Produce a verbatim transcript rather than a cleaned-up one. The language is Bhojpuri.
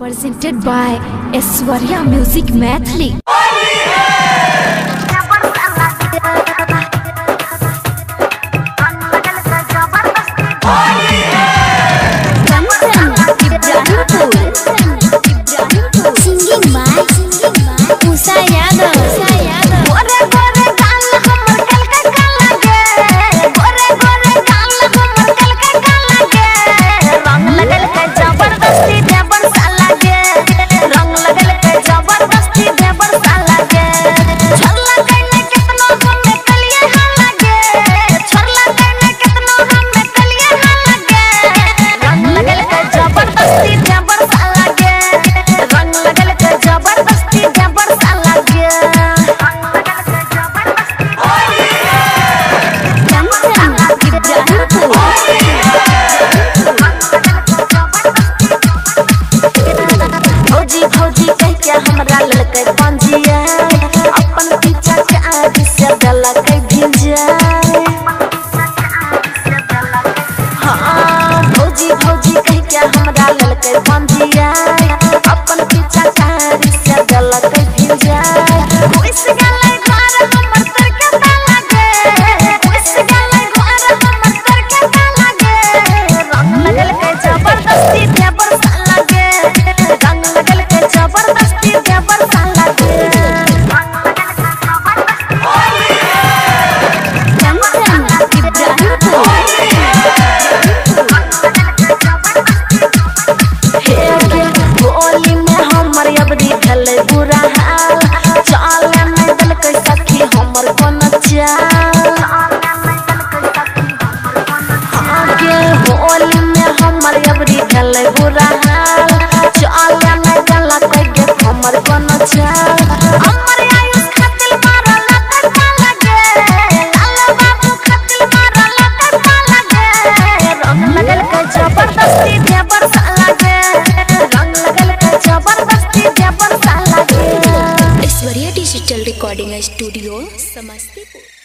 Presented by Aishwarya Music Mathli. Singing by Usa Yadav. हमरा ललकै पंजिया अपन पीछा के आगे से दलकै भिंजा हां भौजी भौजी कह के हमरा ललकै पंजिया अपन पीछा के आगे से दलकै भिंजा ओइस गलै घर हमर तर के ताला गे ओइस गलै घर हमर तर के ताला गे रंग लगल के जबरदस्ती देवर साला गे रंग लगल के जबरदस्ती बुरा हाल चाल में दल के सखी हमर कोन चाल आगे होली में हमर अबरी भेल बुरा हाल चाल में दल के हमर कोन चाल हमर आयुष खातिर मारल लता लगे लाल बाबू खातिर मारल लता लगे रंग लगल के जबरदस्ती देवर साला गे रंग लगल के जबरदस्ती देवर साला गे। Aishwarya digital recording studio Samastipur.